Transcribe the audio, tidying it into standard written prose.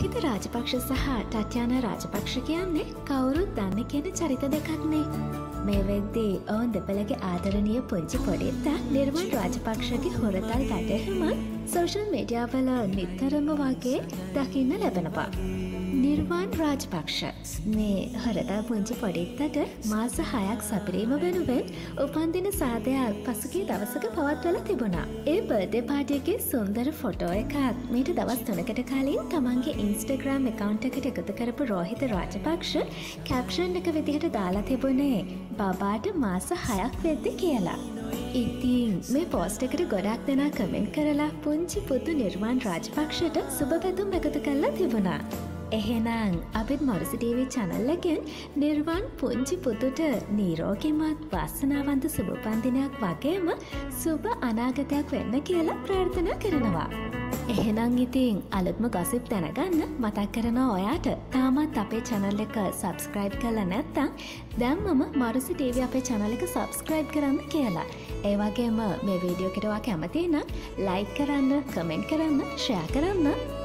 රෝහිත රාජපක්ෂ සහ ටට්‍යානා රාජපක්ෂ කියන්නේ කවුරුත් දන්න කියන චරිත දෙකක්නේ. මේ වෙද්දී ඔවුන් දෙපළගේ ආදරණීය පුංචි පොඩිත්තා නිර්වාන් රාජපක්ෂගේ හොරතල් වැඩහෙම සෝෂල් මීඩියා වල නිතරම වගේ දකින්න ලැබෙනවා. නිර්වාන් රාජපක්ෂ මේ හොරතල් පුංචි පොඩිත්තට මාස 6ක් සපිරීම වෙනුවෙන් උපන්දින සාදයක් පසුගිය දවසක පවත්වලා තිබුණා. ඒ බර්ත්ඩේ පාටි එකේ සුන්දර ෆොටෝ එකක් මීට දවස් 3කට කලින් තමන්ගේ ඉන්ස්ටාග්‍රෑම් account එකට එකතු කරපු රෝහිත රාජපක්ෂ කැප්ෂන් එක විදිහට දාලා තිබුණේ බබාට මාස 6ක් වෙද්දි කියලා. ඉතින් මේ පෝස්ට් එකට ගොඩක් දෙනා කමෙන්ට් කරලා පුංචි පුතු නිර්වාන් රාජපක්ෂට සුබ පැතුම් එකතු කරලා තිබුණා. එහෙනම් අපිත් Maru-C TV channel එකෙන් නිර්වාන් පුංචි පුතුට නිරෝගීමත් වාසනාවන්ත සුබ උපන්දිනයක් වගේම සුබ අනාගතයක් වෙන්න කියලා ප්‍රාර්ථනා කරනවා. එහෙනම් ඉතින් අලුත්ම gossip දැනගන්න මතක් කරනවා ඔයාට තාමත් අපේ channel එක subscribe කරලා නැත්නම් දැන්මම Maru-C TV අපේ channel එක subscribe කරන්න කියලා. ඒ වගේම මේ වීඩියෝ එකට ඔයා කැමති නම් like කරන්න, comment කරන්න, share කරන්න.